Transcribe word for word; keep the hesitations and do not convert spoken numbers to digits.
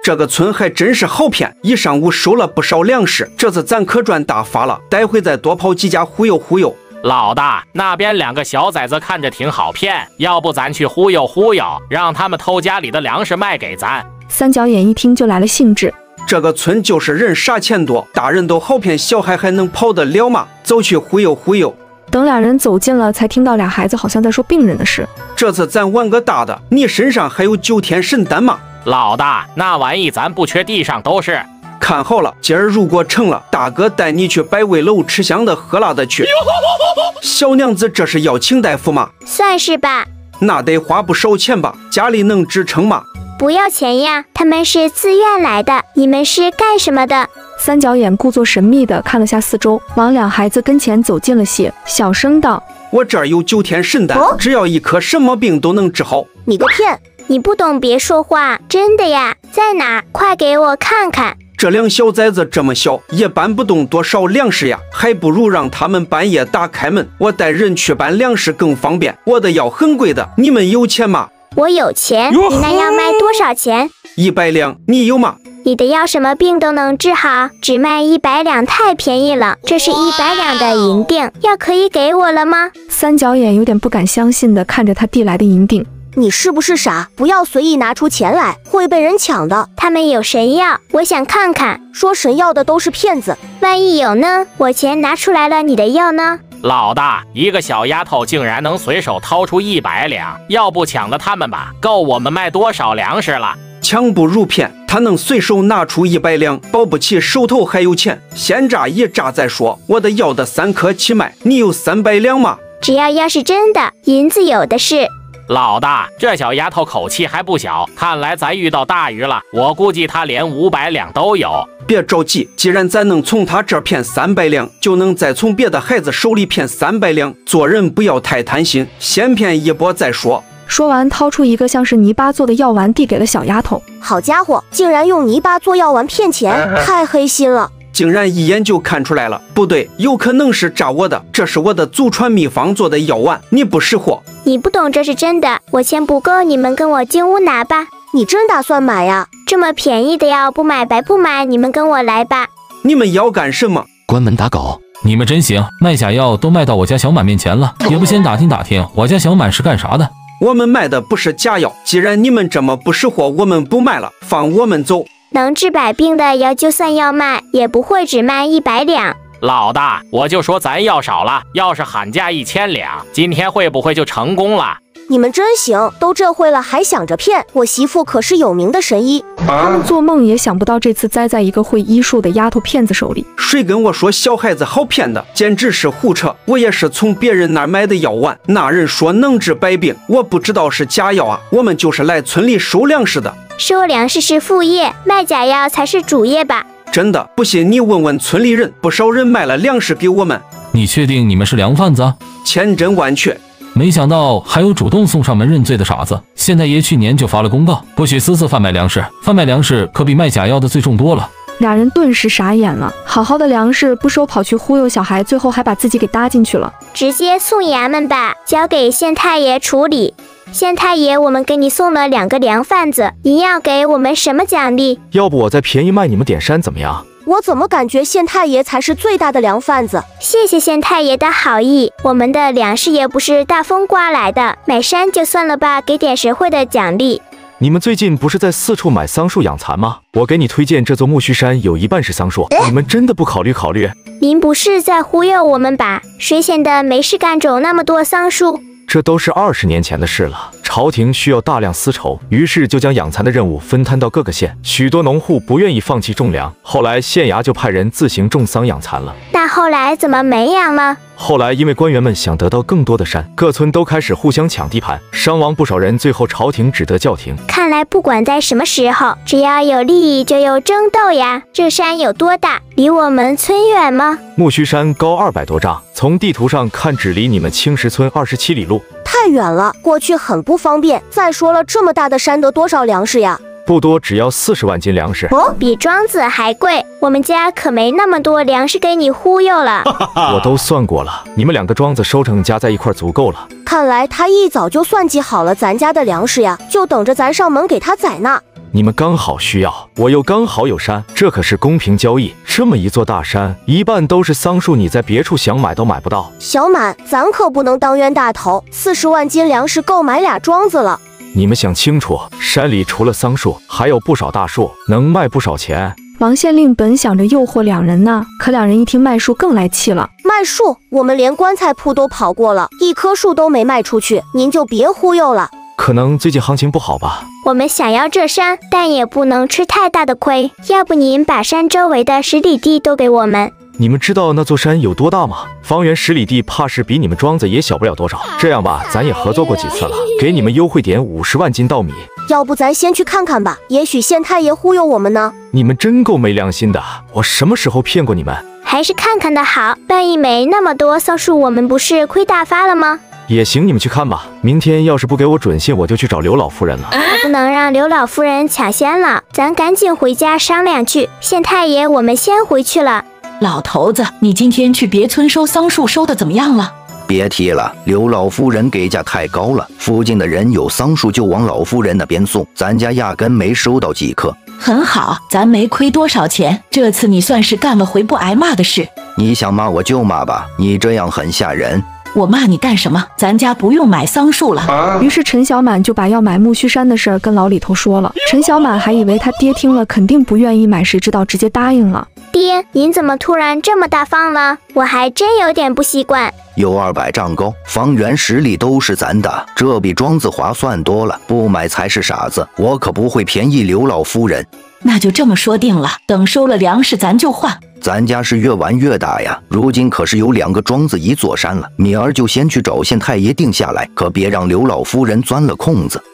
这个村还真是好骗，一上午收了不少粮食，这次咱可赚大发了，待会再多跑几家忽悠忽悠。 老大，那边两个小崽子看着挺好骗，要不咱去忽悠忽悠，让他们偷家里的粮食卖给咱。 三角眼一听就来了兴致， 这个村就是人傻钱多，大人都好骗，小孩还能跑得了吗？走去忽悠忽悠。 等俩人走近了，才听到俩孩子好像在说病人的事。 这次咱玩个大的，你身上还有九天神丹吗？ 老大，那玩意咱不缺，地上都是。 看好了，今儿如果成了，大哥带你去百味楼吃香的喝辣的去。小娘子，这是要请大夫吗？ 算是吧。 那得花不少钱吧？家里能支撑吗？ 不要钱呀，他们是自愿来的。你们是干什么的？ 三角眼故作神秘地看了下四周，往两孩子跟前走近了些，小声道： 我这儿有九天神丹， 哦、 只要一颗，什么病都能治好。 你个骗！你不懂别说话，真的呀？在哪？快给我看看。 这两小崽子这么小，也搬不动多少粮食呀，还不如让他们半夜打开门，我带人去搬粮食更方便。我的药很贵的，你们有钱吗？ 我有钱。你那药卖多少钱？ 一百两，你有吗？ 你的药什么病都能治好，只卖一百两太便宜了。这是一百两的银锭，药可以给我了吗？ 三角眼有点不敢相信地看着他递来的银锭。 你是不是傻？不要随意拿出钱来，会被人抢的。 他们有神药，我想看看。 说神药的都是骗子， 万一有呢？我钱拿出来了，你的药呢？ 老大，一个小丫头竟然能随手掏出一百两，要不抢了他们吧，够我们卖多少粮食了？ 抢不如骗，他能随手拿出一百两，保不齐手头还有钱，先榨一榨再说。我的药的三颗起卖，你有三百两吗？ 只要药是真的，银子有的是。 老大，这小丫头口气还不小，看来咱遇到大鱼了。我估计她连五百两都有。 别着急，既然咱能从他这儿骗三百两，就能再从别的孩子手里骗三百两。做人不要太贪心，先骗一波再说。 说完，掏出一个像是泥巴做的药丸，递给了小丫头。 好家伙，竟然用泥巴做药丸骗钱，太黑心了！ 竟然一眼就看出来了，不对，有可能是诈我的。这是我的祖传秘方做的药丸，你不识货。 你不懂这是真的，我钱不够，你们跟我进屋拿吧。 你真打算买呀？ 这么便宜的药不买白不买，你们跟我来吧。 你们要干什么？ 关门打狗！你们真行，卖假药都卖到我家小满面前了，也不先打听打听我家小满是干啥的。 我们卖的不是假药，既然你们这么不识货，我们不卖了，放我们走。 能治百病的药就算要卖，也不会只卖一百两。 老大，我就说咱药少了，要是喊价一千两，今天会不会就成功了？ 你们真行，都这会了还想着骗，我媳妇可是有名的神医。 他们做梦也想不到这次栽在一个会医术的丫头骗子手里。 谁跟我说小孩子好骗的，简直是胡扯！我也是从别人那儿买的药丸，那人说能治百病，我不知道是假药啊。我们就是来村里收粮食的。 收粮食是副业，卖假药才是主业吧？ 真的，不信你问问村里人，不少人卖了粮食给我们。 你确定你们是粮贩子？ 千真万确。 没想到还有主动送上门认罪的傻子。县太爷去年就发了公告，不许私自贩卖粮食，贩卖粮食可比卖假药的罪重多了。 俩人顿时傻眼了，好好的粮食不收，跑去忽悠小孩，最后还把自己给搭进去了。 直接送衙门吧，交给县太爷处理。县太爷，我们给你送了两个粮贩子，您要给我们什么奖励？ 要不我再便宜卖你们点山怎么样？ 我怎么感觉县太爷才是最大的粮贩子？ 谢谢县太爷的好意，我们的粮食也不是大风刮来的，买山就算了吧，给点实惠的奖励。 你们最近不是在四处买桑树养蚕吗？我给你推荐这座木须山，有一半是桑树，你们真的不考虑考虑？ 您不是在忽悠我们吧？谁闲的没事干种那么多桑树？ 这都是二十年前的事了。朝廷需要大量丝绸，于是就将养蚕的任务分摊到各个县。许多农户不愿意放弃种粮，后来县衙就派人自行种桑养蚕了。 那后来怎么没养了？ 后来因为官员们想得到更多的山，各村都开始互相抢地盘，伤亡不少人，最后朝廷只得叫停。 看来不管在什么时候，只要有利益就有争斗呀。这山有多大？离我们村远吗？ 木须山高二百多丈，从地图上看只离你们青石村二十七里路， 太远了，过去很不方便。再说了，这么大的山得多少粮食呀？ 不多，只要四十万斤粮食。 哦，比庄子还贵。我们家可没那么多粮食给你忽悠了。 我都算过了，你们两个庄子收成加在一块足够了。 看来他一早就算计好了咱家的粮食呀，就等着咱上门给他宰呢。 你们刚好需要，我又刚好有山，这可是公平交易。这么一座大山，一半都是桑树，你在别处想买都买不到。 小满，咱可不能当冤大头，四十万斤粮食够买俩庄子了。 你们想清楚，山里除了桑树，还有不少大树，能卖不少钱。 王县令本想着诱惑两人呢，可两人一听卖树更来气了。 卖树？我们连棺材铺都跑过了，一棵树都没卖出去，您就别忽悠了。 可能最近行情不好吧。 我们想要这山，但也不能吃太大的亏，要不您把山周围的十里地都给我们。 你们知道那座山有多大吗？方圆十里地，怕是比你们庄子也小不了多少。这样吧，咱也合作过几次了，给你们优惠点五十万斤稻米。 要不咱先去看看吧，也许县太爷忽悠我们呢。 你们真够没良心的，我什么时候骗过你们？ 还是看看的好，万一没那么多桑树，我们不是亏大发了吗？ 也行，你们去看吧。明天要是不给我准信，我就去找刘老夫人了。 不能让刘老夫人抢先了，咱赶紧回家商量去。县太爷，我们先回去了。 老头子，你今天去别村收桑树收的怎么样了？ 别提了，刘老夫人给价太高了，附近的人有桑树就往老夫人那边送，咱家压根没收到几颗。 很好，咱没亏多少钱，这次你算是干了回不挨骂的事。 你想骂我就骂吧，你这样很吓人。 我骂你干什么？咱家不用买桑树了。 于是陈小满就把要买木须山的事儿跟老李头说了。陈小满还以为他爹听了肯定不愿意买，谁知道直接答应了。 爹，您怎么突然这么大方了？我还真有点不习惯。 有二百丈高，方圆十里都是咱的，这比庄子划算多了。不买才是傻子，我可不会便宜刘老夫人。 那就这么说定了，等收了粮食咱就换。 咱家是越玩越大呀，如今可是有两个庄子一座山了。明儿就先去找县太爷定下来，可别让刘老夫人钻了空子。